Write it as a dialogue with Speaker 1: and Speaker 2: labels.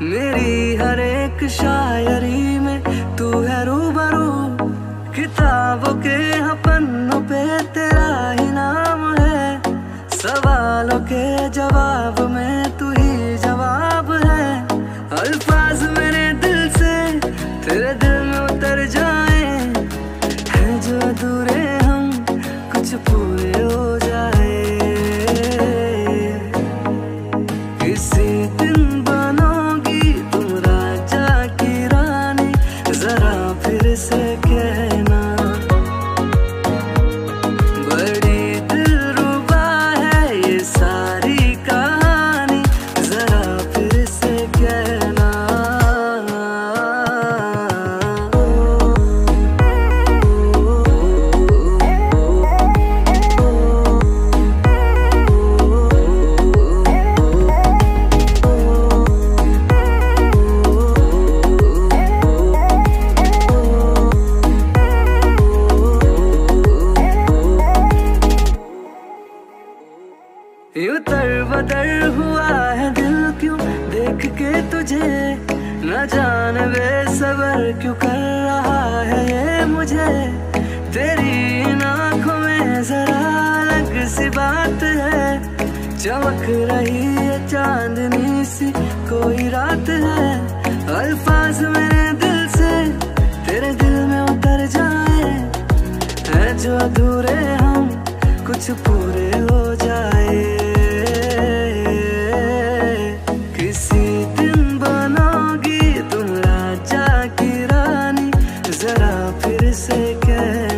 Speaker 1: मेरी हर एक शायरी में तू है रूबरू। किताबों के पन्नों पे तेरा ही नाम है। सवालों के जवाब में तू ही जवाब है। अल्फाज मेरे दिल से तेरे दिल में उतर जाए, हैं जो अधूरे हम कुछ पूरे हो जाए। किसी दिन बनोगी तुम राजा की रानी, जरा फिर से कहना। बड़ी दिलरुबा है ये सारी कहानी, जरा फिर से कहना। यूं तर-बतर हुआ है दिल क्यों देख के तुझे, न जाने बेसबर क्यों कर रहा है ये मुझे। तेरी इन आँखों में जरा अलग सी बात है, चमक रही है चांदनी सी कोई रात है। अल्फाज मेरे दिल से तेरे दिल में उतर जाए, हैं जो अधूरे हम कुछ पूरे हो जाए। किसी दिन बनोगी तुम राजा की रानी, जरा फिर से कह